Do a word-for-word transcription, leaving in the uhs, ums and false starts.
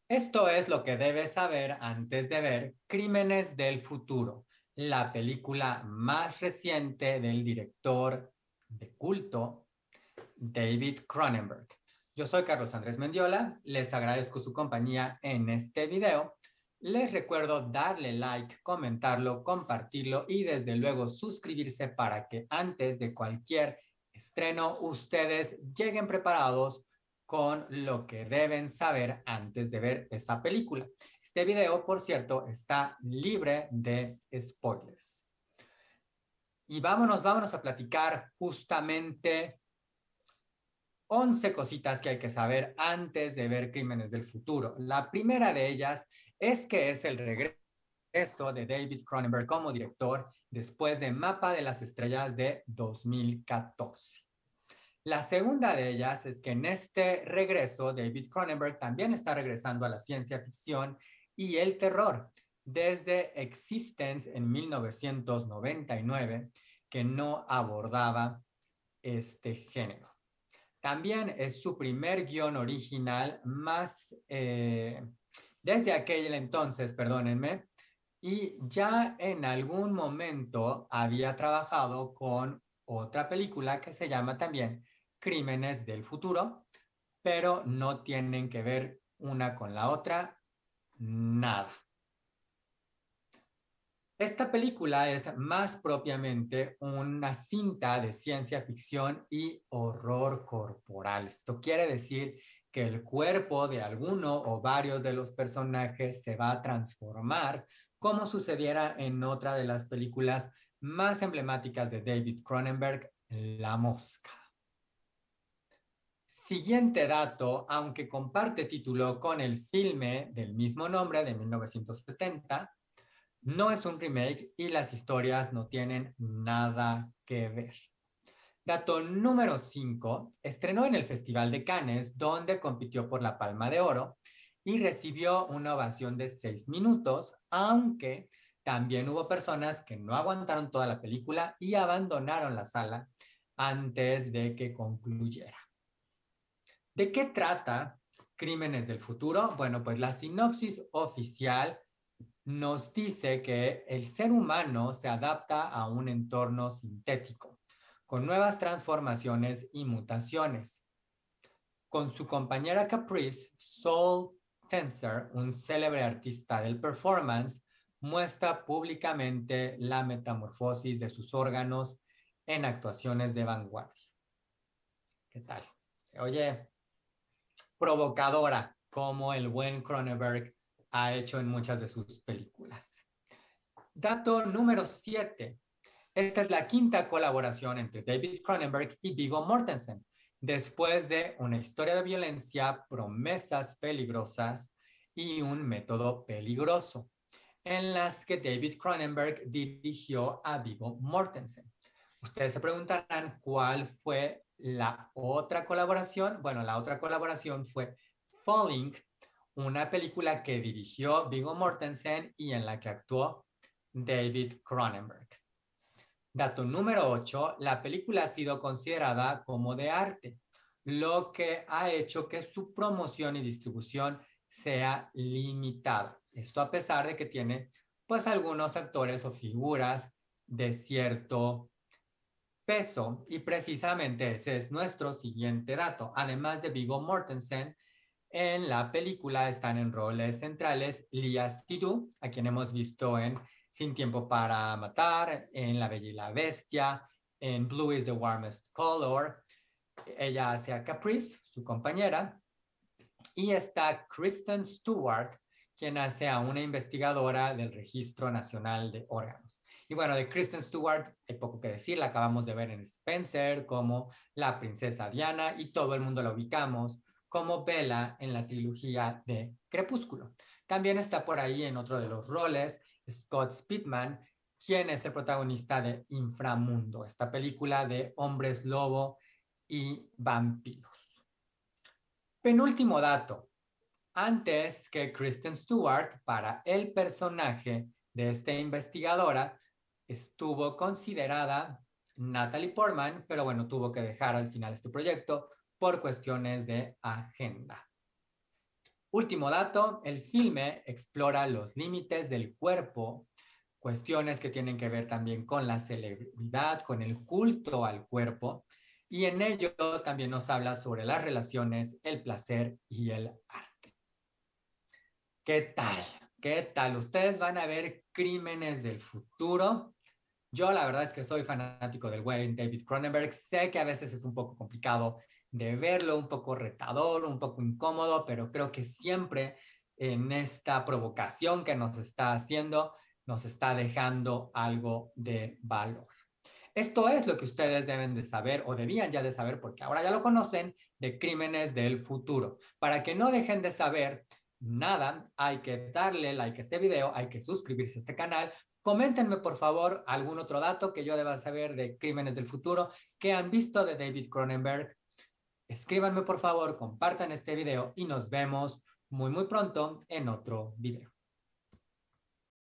Esto es lo que debes saber antes de ver Crímenes del Futuro, la película más reciente del director de culto David Cronenberg. Yo soy Carlos Andrés Mendiola, les agradezco su compañía en este video. Les recuerdo darle like, comentarlo, compartirlo y desde luego suscribirse para que antes de cualquier estreno ustedes lleguen preparados con lo que deben saber antes de ver esa película. Este video, por cierto, está libre de spoilers. Y vámonos, vámonos a platicar justamente once cositas que hay que saber antes de ver Crímenes del Futuro. La primera de ellas es que es el regreso de David Cronenberg como director después de Mapa de las Estrellas de dos mil catorce. La segunda de ellas es que en este regreso David Cronenberg también está regresando a la ciencia ficción y el terror desde Existence en mil novecientos noventa y nueve, que no abordaba este género. También es su primer guión original más eh, desde aquel entonces, perdónenme, y ya en algún momento había trabajado con otra película que se llama también Crímenes del Futuro, pero no tienen que ver una con la otra, nada. Esta película es más propiamente una cinta de ciencia ficción y horror corporal. Esto quiere decir que el cuerpo de alguno o varios de los personajes se va a transformar, como sucediera en otra de las películas más emblemáticas de David Cronenberg, La Mosca. Siguiente dato, aunque comparte título con el filme del mismo nombre de mil novecientos setenta, no es un remake y las historias no tienen nada que ver. Dato número cinco, estrenó en el Festival de Cannes, donde compitió por la Palma de Oro y recibió una ovación de seis minutos, aunque también hubo personas que no aguantaron toda la película y abandonaron la sala antes de que concluyera. ¿De qué trata Crímenes del Futuro? Bueno, pues la sinopsis oficial nos dice que el ser humano se adapta a un entorno sintético, con nuevas transformaciones y mutaciones. Con su compañera Caprice, Saul Tenser, un célebre artista del performance, muestra públicamente la metamorfosis de sus órganos en actuaciones de vanguardia. ¿Qué tal? Se oye provocadora, como el buen Cronenberg ha hecho en muchas de sus películas. Dato número siete. Esta es la quinta colaboración entre David Cronenberg y Viggo Mortensen, después de Una historia de violencia, promesas peligrosas y Un método peligroso, en las que David Cronenberg dirigió a Viggo Mortensen. Ustedes se preguntarán cuál fue la otra colaboración. Bueno, la otra colaboración fue Falling, una película que dirigió Viggo Mortensen y en la que actuó David Cronenberg. Dato número ocho, la película ha sido considerada como de arte, lo que ha hecho que su promoción y distribución sea limitada. Esto a pesar de que tiene pues algunos actores o figuras de cierto peso, y precisamente ese es nuestro siguiente dato. Además de Viggo Mortensen, en la película están en roles centrales Léa Seydoux, a quien hemos visto en Sin tiempo para matar, en La Bella y la Bestia, en Blue is the Warmest Color. Ella hace a Caprice, su compañera, y está Kristen Stewart, quien hace a una investigadora del Registro Nacional de Órganos. Y bueno, de Kristen Stewart hay poco que decir, la acabamos de ver en Spencer como la princesa Diana y todo el mundo la ubicamos como Bella en la trilogía de Crepúsculo. También está por ahí en otro de los roles Scott Speedman, quien es el protagonista de Inframundo, esta película de hombres lobo y vampiros. Penúltimo dato. Antes que Kristen Stewart, para el personaje de esta investigadora, estuvo considerada Natalie Portman, pero bueno, tuvo que dejar al final este proyecto por cuestiones de agenda. Último dato, el filme explora los límites del cuerpo, cuestiones que tienen que ver también con la celebridad, con el culto al cuerpo, y en ello también nos habla sobre las relaciones, el placer y el arte. ¿Qué tal? ¿Qué tal? ¿Ustedes van a ver Crímenes del Futuro? Yo la verdad es que soy fanático del buen David Cronenberg. Sé que a veces es un poco complicado de verlo, un poco retador, un poco incómodo, pero creo que siempre en esta provocación que nos está haciendo, nos está dejando algo de valor. Esto es lo que ustedes deben de saber o debían ya de saber porque ahora ya lo conocen de Crímenes del Futuro. Para que no dejen de saber nada, hay que darle like a este video, hay que suscribirse a este canal. Coméntenme por favor algún otro dato que yo deba saber de Crímenes del Futuro que han visto de David Cronenberg. Escríbanme por favor, compartan este video y nos vemos muy muy pronto en otro video.